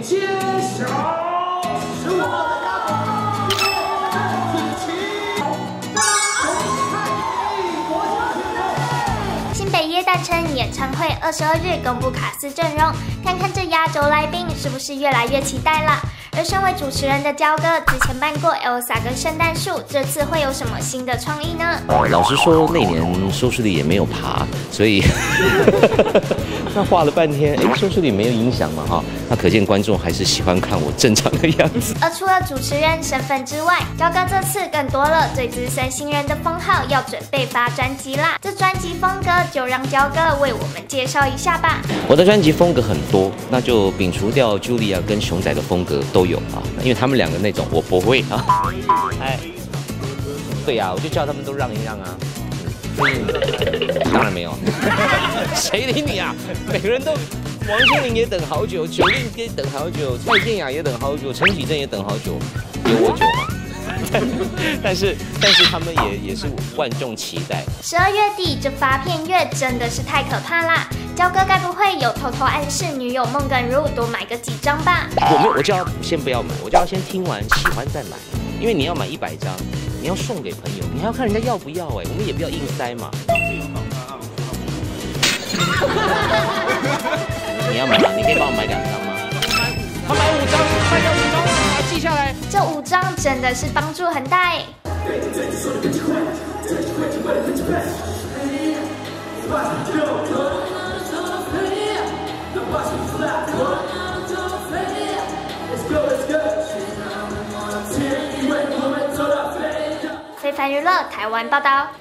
揭晓是我的新北耶诞城演唱会22日公布卡司阵容，看看这压轴来宾是不是越来越期待啦？而身为主持人的焦哥之前办过 Elsa 跟圣诞树，这次会有什么新的创意呢？ 老实说，那年收视率也没有爬，所以那画了半天，收视率没有影响嘛哈，那可见观众还是喜欢看我正常的样子。 而除了主持人身份之外，焦哥这次更多了最资深新人的封号，要准备发专辑啦。这专辑风格就让焦哥为我们介绍一下吧。 我的专辑风格很多，那就摒除掉 Julia 跟熊仔的风格都有啊，因为他们两个那种我不会啊。哎，对呀，我就叫他们都让一让啊。当然没有，谁理你啊？每个人都，王心凌也等好久，9令也等好久，蔡健雅也等好久，陈绮贞也等好久，有我久吗？但是他们也是万众期待。 12月底这发片月真的是太可怕啦！焦哥该不会有偷偷暗示女友孟耿如多买个几张吧？ 我叫他先不要买，我叫他先听完喜欢再买，因为你要买100张，你要送给朋友，你还要看人家要不要哎，我们也不要硬塞嘛。你要买吗？你可以帮我买2张吗？他买5张，卖掉5张啊，记下来。 这5张真的是帮助很大哎。非凡娱乐台湾报道。